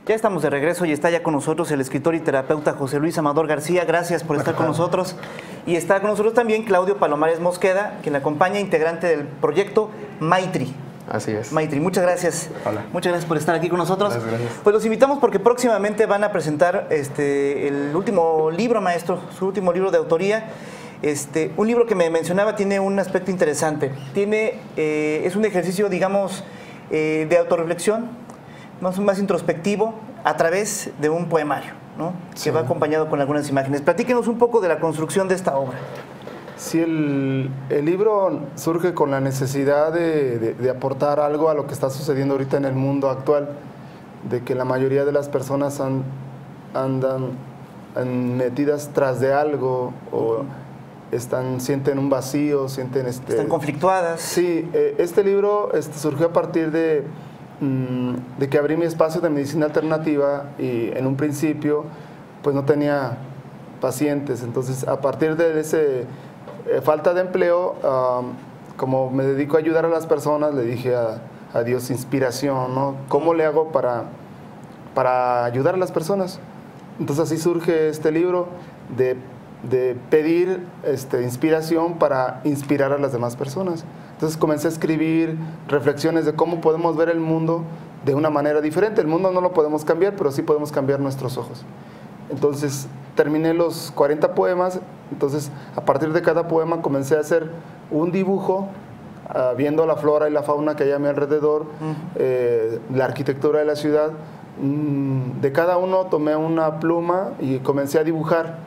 Ya estamos de regreso y está ya con nosotros el escritor y terapeuta José Luis Amador García. Gracias por estar con nosotros. Y está con nosotros también Claudio Palomares Mosqueda, quien acompaña, integrante del proyecto Maitri. Así es. Maitri, muchas gracias. Hola. Muchas gracias por estar aquí con nosotros. Gracias. Pues los invitamos porque próximamente van a presentar el último libro, maestro, su último libro de autoría. Un libro que me mencionaba tiene un aspecto interesante. Es un ejercicio, digamos, de autorreflexión, más introspectivo, a través de un poemario, ¿no? Sí. Que va acompañado con algunas imágenes. Platíquenos un poco de la construcción de esta obra. Sí, el libro surge con la necesidad de aportar algo a lo que está sucediendo ahorita en el mundo actual, de que la mayoría de las personas andan metidas tras de algo o sienten un vacío, sienten... Están conflictuadas. Sí, este libro surgió a partir de que abrí mi espacio de medicina alternativa y en un principio pues no tenía pacientes. Entonces, a partir de ese falta de empleo, como me dedico a ayudar a las personas, le dije a Dios, inspiración, ¿no? ¿Cómo le hago para ayudar a las personas? Entonces así surge este libro de pedir inspiración para inspirar a las demás personas. Entonces comencé a escribir reflexiones de cómo podemos ver el mundo de una manera diferente. El mundo no lo podemos cambiar, pero sí podemos cambiar nuestros ojos. Entonces terminé los 40 poemas. Entonces, a partir de cada poema comencé a hacer un dibujo, viendo la flora y la fauna que hay a mi alrededor, la arquitectura de la ciudad. De cada uno tomé una pluma y comencé a dibujar,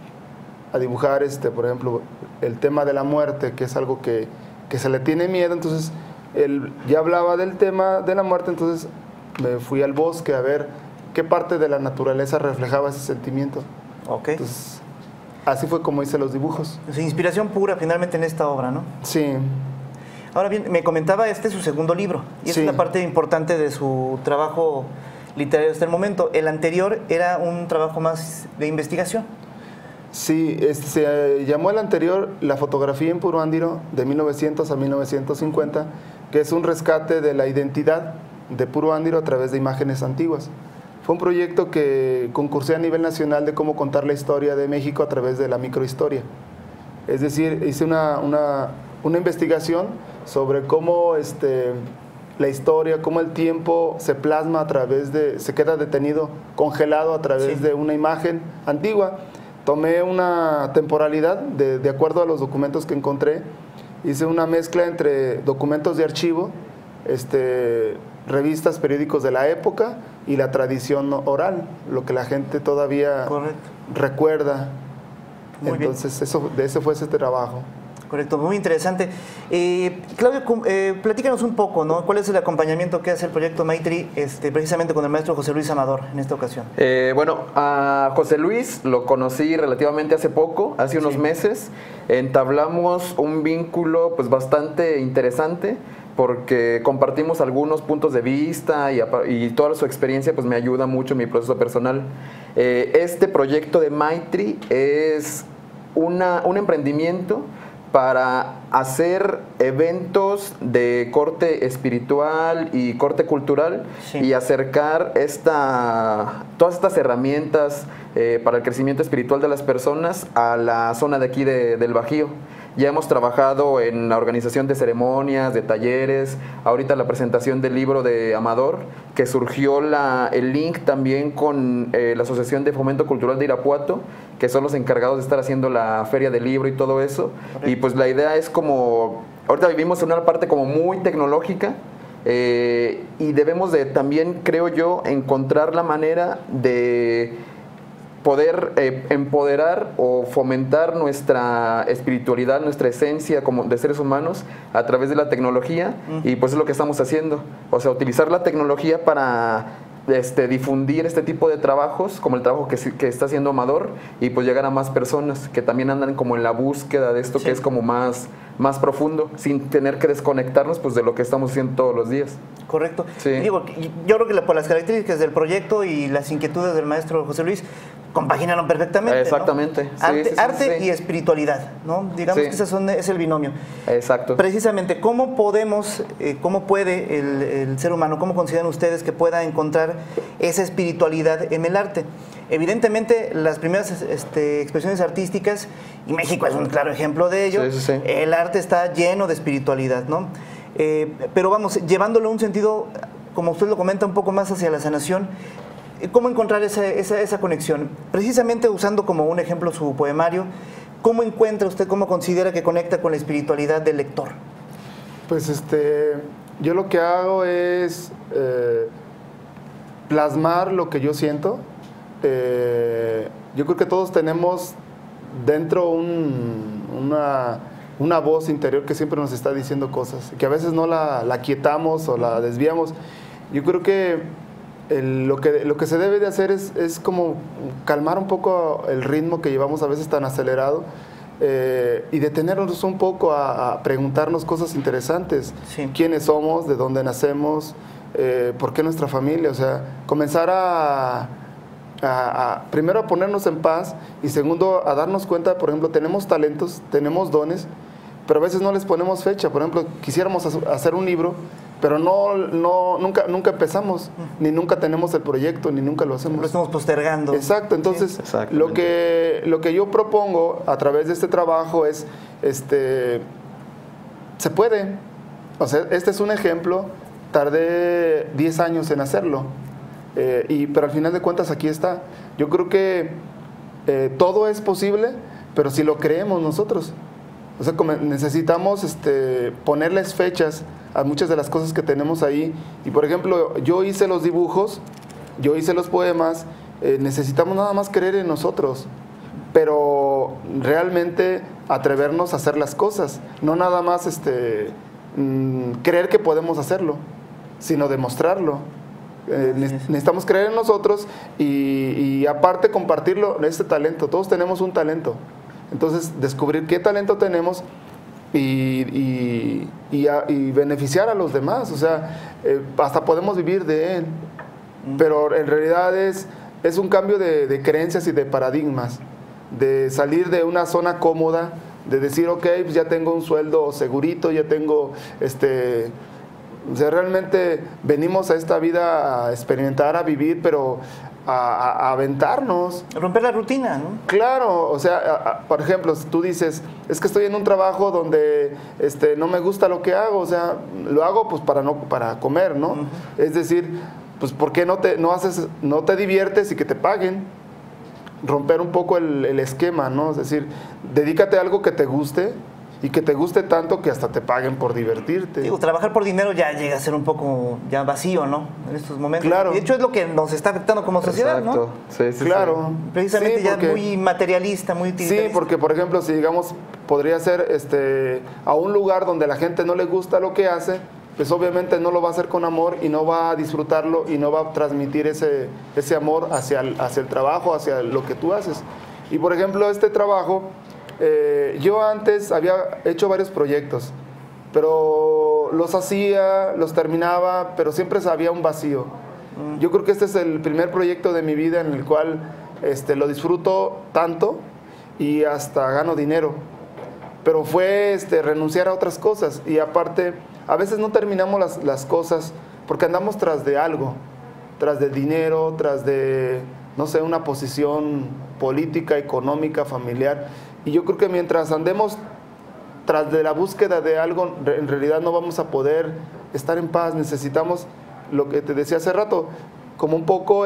por ejemplo, el tema de la muerte, que es algo que se le tiene miedo. Entonces, él ya hablaba del tema de la muerte, entonces me fui al bosque a ver qué parte de la naturaleza reflejaba ese sentimiento. Okay. Entonces, así fue como hice los dibujos. Es inspiración pura finalmente en esta obra, ¿no? Sí. Ahora bien, me comentaba es su segundo libro y es Sí. una parte importante de su trabajo literario hasta el momento. El anterior era un trabajo más de investigación. Sí, se llamó el anterior La fotografía en Puruándiro, de 1900 a 1950, que es un rescate de la identidad de Puruándiro a través de imágenes antiguas. Fue un proyecto que concursé a nivel nacional de cómo contar la historia de México a través de la microhistoria. Es decir, hice una investigación sobre cómo la historia, cómo el tiempo se plasma a través se queda detenido, congelado a través de una imagen antigua. Tomé una temporalidad de acuerdo a los documentos que encontré, hice una mezcla entre documentos de archivo, revistas, periódicos de la época y la tradición oral, lo que la gente todavía recuerda. Muy Entonces, de ese fue ese trabajo. Correcto, muy interesante. Claudio, platícanos un poco, ¿no? ¿Cuál es el acompañamiento que hace el proyecto Maitri precisamente con el maestro José Luis Amador en esta ocasión? Bueno, a José Luis lo conocí relativamente hace poco, hace unos meses. Entablamos un vínculo pues bastante interesante porque compartimos algunos puntos de vista y toda su experiencia pues me ayuda mucho en mi proceso personal. Este proyecto de Maitri es un emprendimiento para hacer eventos de corte espiritual y corte cultural y acercar todas estas herramientas para el crecimiento espiritual de las personas a la zona de aquí del Bajío. Ya hemos trabajado en la organización de ceremonias, de talleres, ahorita la presentación del libro de Amador, que surgió el link también con la Asociación de Fomento Cultural de Irapuato, que son los encargados de estar haciendo la feria del libro y todo eso. Correcto. Y pues la idea es ahorita vivimos en una parte como muy tecnológica, y debemos de también, creo yo, encontrar la manera de poder empoderar o fomentar nuestra espiritualidad, nuestra esencia como de seres humanos a través de la tecnología, y pues es lo que estamos haciendo, o sea, utilizar la tecnología para difundir este tipo de trabajos, como el trabajo que está haciendo Amador, y pues llegar a más personas que también andan como en la búsqueda de esto que es como más profundo, sin tener que desconectarnos pues de lo que estamos haciendo todos los días. Correcto. Sí. Digo, yo creo que por las características del proyecto y las inquietudes del maestro José Luis, compaginaron perfectamente. Exactamente. ¿no? Sí, Arte, sí, sí, arte sí. y espiritualidad, ¿no? Digamos Sí. que es el binomio. Exacto. Precisamente, ¿cómo podemos, cómo puede el ser humano, cómo consideran ustedes que pueda encontrar esa espiritualidad en el arte? Evidentemente, las primeras expresiones artísticas, y México es un claro ejemplo de ello, Sí, sí, sí. el arte está lleno de espiritualidad, ¿no? Pero vamos, llevándolo a un sentido, como usted lo comenta, un poco más hacia la sanación, ¿cómo encontrar esa conexión? Precisamente usando como un ejemplo su poemario, ¿cómo encuentra usted, cómo considera que conecta con la espiritualidad del lector? Pues yo lo que hago es plasmar lo que yo siento. Yo creo que todos tenemos dentro una voz interior que siempre nos está diciendo cosas, que a veces no la quietamos o la desviamos. Yo creo que lo que se debe de hacer es como calmar un poco el ritmo que llevamos a veces tan acelerado, y detenernos un poco a preguntarnos cosas interesantes. Sí. ¿Quiénes somos? ¿De dónde nacemos? ¿Por qué nuestra familia? O sea, comenzar primero a ponernos en paz, y segundo a darnos cuenta, por ejemplo, tenemos talentos, tenemos dones, pero a veces no les ponemos fecha. Por ejemplo, quisiéramos hacer un libro, pero nunca empezamos, ni nunca tenemos el proyecto, ni nunca lo hacemos. Lo estamos postergando. Exacto, entonces Sí, lo que yo propongo a través de este trabajo es, se puede. O sea, este es un ejemplo, tardé 10 años en hacerlo, pero al final de cuentas aquí está. Yo creo que todo es posible, pero si lo creemos nosotros. O sea, necesitamos ponerles fechas a muchas de las cosas que tenemos ahí. Y por ejemplo, yo hice los dibujos, yo hice los poemas, necesitamos nada más creer en nosotros, pero realmente atrevernos a hacer las cosas, no nada más creer que podemos hacerlo, sino demostrarlo. Necesitamos creer en nosotros y aparte compartirlo, este talento. Todos tenemos un talento. Entonces, descubrir qué talento tenemos y beneficiar a los demás. O sea, hasta podemos vivir de él. Pero en realidad es un cambio de creencias y de paradigmas. De salir de una zona cómoda, de decir, ok, pues ya tengo un sueldo segurito, ya tengo, o sea, realmente venimos a esta vida a experimentar, a vivir, pero a aventarnos. Romper la rutina, ¿no? Claro, o sea, por ejemplo, si tú dices, es que estoy en un trabajo donde no me gusta lo que hago, o sea, lo hago pues para comer, ¿no? Es decir, pues ¿por qué no te diviertes y que te paguen? Romper un poco el esquema, ¿no? Es decir, dedícate a algo que te guste y que te guste tanto que hasta te paguen por divertirte. Digo, trabajar por dinero ya llega a ser un poco ya vacío, ¿no? En estos momentos. Claro. De hecho, es lo que nos está afectando como sociedad, Exacto. ¿no? Sí, sí, Claro. sí. Precisamente Sí, ya porque- muy materialista, muy utilitarista. Sí, porque por ejemplo, si digamos, podría ser a un lugar donde la gente no le gusta lo que hace, pues obviamente no lo va a hacer con amor y no va a disfrutarlo y no va a transmitir ese amor hacia el trabajo, hacia lo que tú haces. Y por ejemplo, este trabajo, yo antes había hecho varios proyectos, pero los hacía, los terminaba, pero siempre había un vacío. Yo creo que este es el primer proyecto de mi vida en el cual lo disfruto tanto y hasta gano dinero. Pero fue renunciar a otras cosas, y aparte a veces no terminamos las cosas porque andamos tras de algo, tras de dinero, tras de, no sé, una posición política, económica, familiar. Y yo creo que mientras andemos tras de la búsqueda de algo, en realidad no vamos a poder estar en paz. Necesitamos, lo que te decía hace rato, como un poco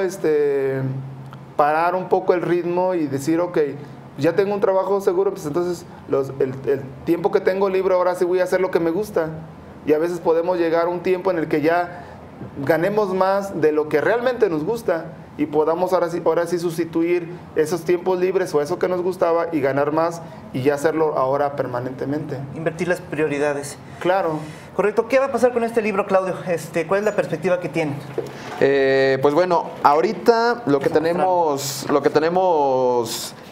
parar un poco el ritmo y decir, ok, ya tengo un trabajo seguro, pues entonces el tiempo que tengo libre, ahora sí voy a hacer lo que me gusta. Y a veces podemos llegar a un tiempo en el que ya ganemos más de lo que realmente nos gusta y podamos ahora sí sustituir esos tiempos libres o eso que nos gustaba y ganar más y ya hacerlo ahora permanentemente. Invertir las prioridades. Claro. Correcto. ¿Qué va a pasar con este libro, Claudio? ¿Cuál es la perspectiva que tiene? Pues bueno, ahorita lo que tenemos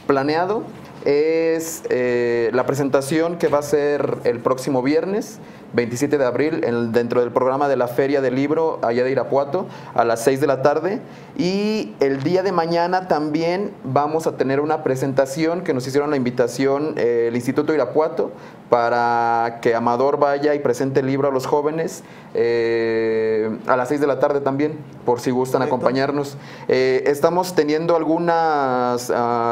planeado es la presentación que va a ser el próximo viernes, 27 de abril, dentro del programa de la Feria del Libro allá de Irapuato, a las 6 de la tarde. Y el día de mañana también vamos a tener una presentación que nos hicieron la invitación el Instituto Irapuato para que Amador vaya y presente el libro a los jóvenes a las 6 de la tarde también, por si gustan acompañarnos. Estamos teniendo algunas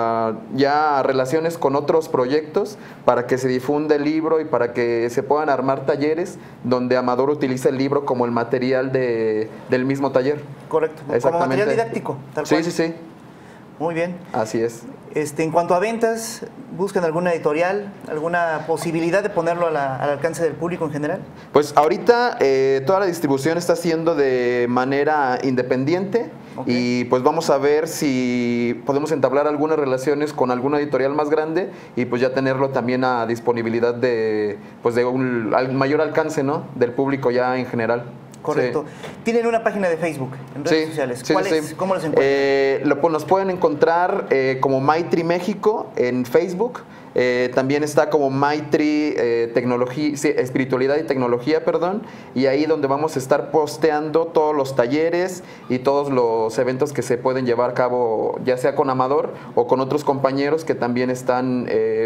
ya relaciones con otros proyectos para que se difunda el libro y para que se puedan armar talleres donde Amador utiliza el libro como el material del mismo taller. Correcto, como material didáctico, tal cual. Sí, sí, sí. Muy bien. Así es. En cuanto a ventas, ¿buscan alguna editorial, alguna posibilidad de ponerlo al alcance del público en general? Pues ahorita toda la distribución está siendo de manera independiente. Okay. Y pues vamos a ver si podemos entablar algunas relaciones con alguna editorial más grande y pues ya tenerlo también a disponibilidad de un mayor alcance, ¿no?, del público ya en general. Correcto. Sí. ¿Tienen una página de Facebook en redes sociales? Sí, ¿Cuál es? Sí. ¿Cómo los encuentran? Nos pueden encontrar como Maitri México en Facebook. También está como Maitri Espiritualidad y Tecnología, y ahí donde vamos a estar posteando todos los talleres y todos los eventos que se pueden llevar a cabo, ya sea con Amador o con otros compañeros que también están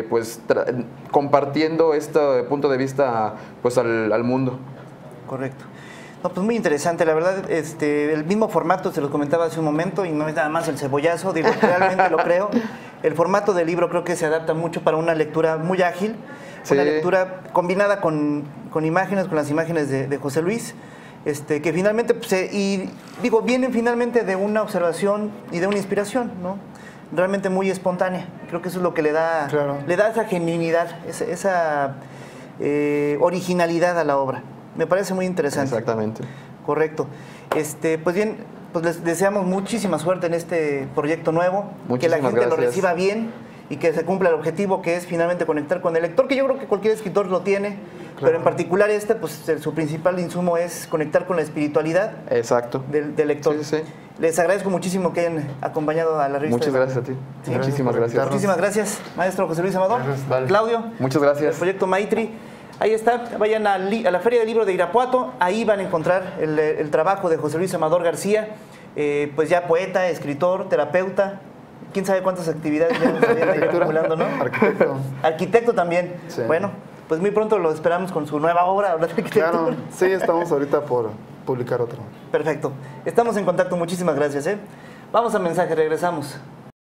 compartiendo este punto de vista pues al mundo. Correcto. No, pues muy interesante, la verdad, el mismo formato se los comentaba hace un momento y no es nada más el cebollazo, digo, realmente lo creo. El formato del libro creo que se adapta mucho para una lectura muy ágil, sí. Una lectura combinada con imágenes, con las imágenes de José Luis, que finalmente, vienen finalmente de una observación y de una inspiración, ¿no? Realmente muy espontánea. Creo que eso es lo que le da esa genuinidad, esa originalidad a la obra. Me parece muy interesante. Exactamente. Correcto. Pues bien, pues les deseamos muchísima suerte en este proyecto nuevo. Que la gente lo reciba bien y que se cumpla el objetivo, que es finalmente conectar con el lector, que yo creo que cualquier escritor lo tiene, pero en particular pues su principal insumo es conectar con la espiritualidad. Exacto. Del lector. Sí, sí, sí. Les agradezco muchísimo que hayan acompañado a la revista. Muchas gracias a ti. Sí. Muchísimas gracias. Muchísimas gracias, maestro José Luis Amador. Vale. Claudio. Muchas gracias. El proyecto Maitri. Ahí está, vayan a la Feria del Libro de Irapuato, ahí van a encontrar el trabajo de José Luis Amador García, pues ya poeta, escritor, terapeuta, quién sabe cuántas actividades ya acumulando, ¿no? Arquitecto. Arquitecto también. Sí. Bueno, pues muy pronto lo esperamos con su nueva obra de arquitectura. Claro, sí, estamos ahorita por publicar otro. Perfecto, estamos en contacto, muchísimas gracias. Vamos a mensaje, regresamos.